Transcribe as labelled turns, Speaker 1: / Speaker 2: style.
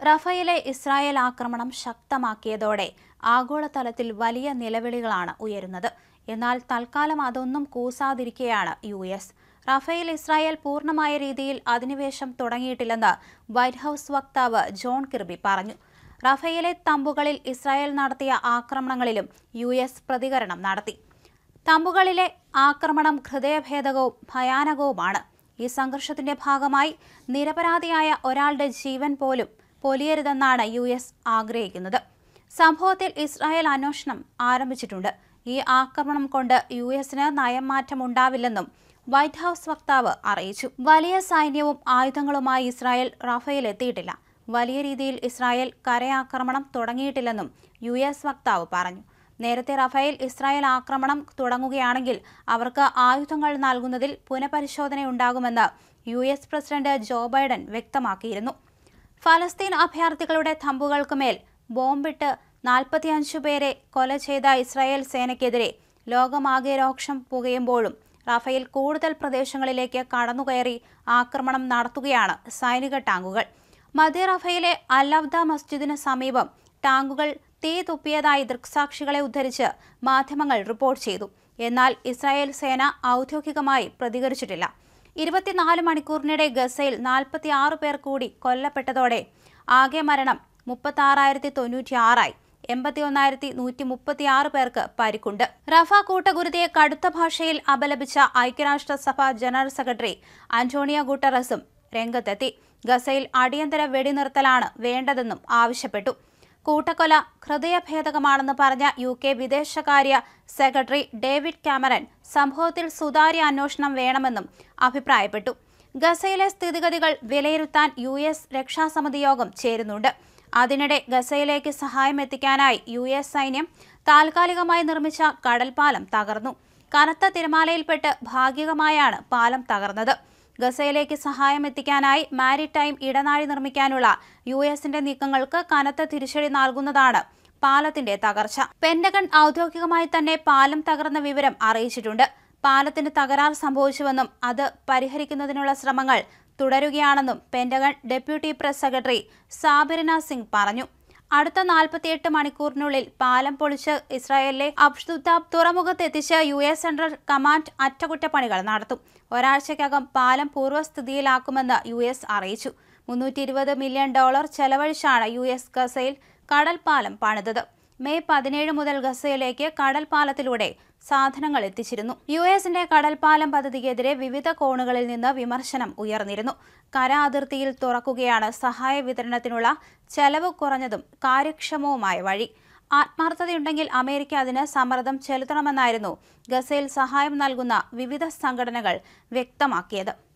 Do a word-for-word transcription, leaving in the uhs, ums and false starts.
Speaker 1: റഫേലിലെ Israel ആക്രമണം ശക്തമാക്കിയതോടെ ആഗോളതലത്തിൽ വലിയ നിലവിളികളാണ് ഉയരുന്നത്. എന്നാൽ തൽക്കാലം അതൊന്നും കൂസാതിരിക്കെയാണ് യു എസ്. റഫേൽ ഇസ്രായേൽ പൂർണ്ണമായ രീതിയിൽ അധിനിവേശം തുടങ്ങിയിട്ടില്ലെന്ന് വൈറ്റ് ഹൌസ് വക്താവ് ജോൺ കിർബി പറഞ്ഞു. റഫേലിലെ തമ്പുകളിൽ ഇസ്രായേൽ നടത്തിയ ആക്രമണങ്ങളിലും യു എസ് പ്രതികരണം നടത്തി. തമ്പുകളിലെ ആക്രമണം ഹൃദയഭേദകവും ഭയാനകവുമാണ്. ഈ സംഘർഷത്തിന്റെ ഭാഗമായി നിരപരാധിയായ ഒരാളുടെ ജീവൻ പോലും പൊലിയരുതെന്നാണ് യു എസ് ആഗ്രഹിക്കുന്നത്. സംഭവത്തിൽ ഇസ്രായേൽ അന്വേഷണം ആരംഭിച്ചിട്ടുണ്ട്. ഈ ആക്രമണം കൊണ്ട് യു എസിന് നയം മാറ്റമുണ്ടാവില്ലെന്നും വൈറ്റ് ഹൌസ് വക്താവ് അറിയിച്ചു. വലിയ സൈന്യവും ആയുധങ്ങളുമായി ഇസ്രായേൽ റഫേൽ എത്തിയിട്ടില്ല. വലിയ രീതിയിൽ ഇസ്രായേൽ കരയാക്രമണം തുടങ്ങിയിട്ടില്ലെന്നും യു എസ് വക്താവ് പറഞ്ഞു. നേരത്തെ റഫേൽ ഇസ്രായേൽ ആക്രമണം തുടങ്ങുകയാണെങ്കിൽ അവർക്ക് ആയുധങ്ങൾ നൽകുന്നതിൽ പുനഃപരിശോധനയുണ്ടാകുമെന്ന് U S president Joe Biden വ്യക്തമാക്കിയിരുന്നു. ഫലസ്തീൻ അഭയാർത്ഥികളുടെ തമ്പുകൾക്ക് മേൽ ബോംബിട്ട് നാൽപ്പത്തിയഞ്ചു പേരെ കൊല ചെയ്ത ഇസ്രായേൽ സേനയ്ക്കെതിരെ ലോകമാകെ രോക്ഷം പുകയുമ്പോഴും റഫേൽ കൂടുതൽ പ്രദേശങ്ങളിലേക്ക് കടന്നുകയറി ആക്രമണം നടത്തുകയാണ് സൈനിക ടാങ്കുകൾ. മധ്യ റഫേലിലെ അൽ-അവ്ദ മസ്ജിദിന് സമീപം ടാങ്കുകൾ തീ തുപ്പിയതായി ദൃക്സാക്ഷികളെ ഉദ്ധരിച്ച് മാധ്യമങ്ങൾ റിപ്പോർട്ട് ചെയ്തു. എന്നാൽ ഇസ്രായേൽ സേന ഔദ്യോഗികമായി പ്രതികരിച്ചിട്ടില്ല. ഇരുപത്തിനാല് മണിക്കൂറിനിടെ ഗസയിൽ നാൽപ്പത്തി ആറ് പേർ കൂടി കൊല്ലപ്പെട്ടതോടെ ആകെ മരണം മുപ്പത്തി ആറായിരത്തി തൊണ്ണൂറ്റി ആറായി. എൺപത്തി ഒന്നായിരത്തി നൂറ്റി മുപ്പത്തി ആറ് പേർക്ക് പരിക്കുണ്ട്. റഫ കൂട്ടകുരുതിയെ കടുത്ത ഭാഷയിൽ അപലപിച്ച ഐക്യരാഷ്ട്രസഭ ജനറൽ സെക്രട്ടറി അന്റോണിയോ ഗുട്ടറസും രംഗത്തെത്തി. ഗസയിൽ അടിയന്തര വെടിനിർത്തലാണ് വേണ്ടതെന്നും ആവശ്യപ്പെട്ടു. കൂട്ടക്കൊല ഹൃദയഭേദകമാണെന്ന് പറഞ്ഞ യു കെ വിദേശകാര്യ സെക്രട്ടറി ഡേവിഡ് കാമറൻ സംഭവത്തിൽ സുതാര്യ അന്വേഷണം വേണമെന്നും അഭിപ്രായപ്പെട്ടു. ഗസയിലെ സ്ഥിതിഗതികൾ വിലയിരുത്താൻ യു എസ് രക്ഷാസമിതി യോഗം ചേരുന്നുണ്ട്. അതിനിടെ ഗസയിലേക്ക് സഹായം എത്തിക്കാനായി യു എസ് സൈന്യം താൽക്കാലികമായി നിർമ്മിച്ച കടൽപ്പാലം തകർന്നു. കനത്ത തിരമാലയിൽപ്പെട്ട് ഭാഗികമായാണ് പാലം തകർന്നത്. ഗസയിലേക്ക് സഹായം എത്തിക്കാനായി മാരിടൈം ഇടനാഴി നിർമ്മിക്കാനുള്ള യു എസിന്റെ നീക്കങ്ങൾക്ക് കനത്ത തിരിച്ചടി നൽകുന്നതാണ് പാലത്തിന്റെ തകർച്ച. പെന്റഗൺ ഔദ്യോഗികമായി തന്നെ പാലം തകർന്ന വിവരം അറിയിച്ചിട്ടുണ്ട്. പാലത്തിന് തകരാർ സംഭവിച്ചുവെന്നും അത് പരിഹരിക്കുന്നതിനുള്ള ശ്രമങ്ങൾ തുടരുകയാണെന്നും Pentagon deputy press secretary Sabrina Singh പറഞ്ഞു. അടുത്ത നാൽപ്പത്തിയെട്ട് മണിക്കൂറിനുള്ളിൽ പാലം പൊളിച്ച് ഇസ്രായേലിലെ അബ്ഷുദാബ് തുറമുഖത്തെത്തിച്ച് യു എസ് സെൻട്രൽ കമാൻഡ് അറ്റകുറ്റപ്പണികൾ നടത്തും. ഒരാഴ്ചയ്ക്കകം പാലം പൂർവ്വസ്ഥിതിയിലാക്കുമെന്ന് യു എസ് അറിയിച്ചു. മുന്നൂറ്റി ഇരുപത് മില്യൺ ഡോളർ ചെലവഴിച്ചാണ് യു എസ് ഗസയിൽ കടൽപ്പാലം പണിതത്. മെയ് പതിനേഴ് മുതൽ ഗസയിലേക്ക് കടൽപ്പാലത്തിലൂടെ സാധനങ്ങൾ എത്തിച്ചിരുന്നു. യു എസിന്റെ കടൽപ്പാലം പദ്ധതിക്കെതിരെ വിവിധ കോണുകളിൽ നിന്ന് വിമർശനം ഉയർന്നിരുന്നു. കര അതിർത്തിയിൽ തുറക്കുകയാണ് സഹായ വിതരണത്തിനുള്ള ചെലവ് കുറഞ്ഞതും കാര്യക്ഷമവുമായ വഴി. ആത്മാർത്ഥതയുണ്ടെങ്കിൽ അമേരിക്ക അതിന് സമ്മർദ്ദം ചെലുത്തണമെന്നായിരുന്നു ഗസയിൽ സഹായം നൽകുന്ന വിവിധ സംഘടനകൾ വ്യക്തമാക്കിയത്.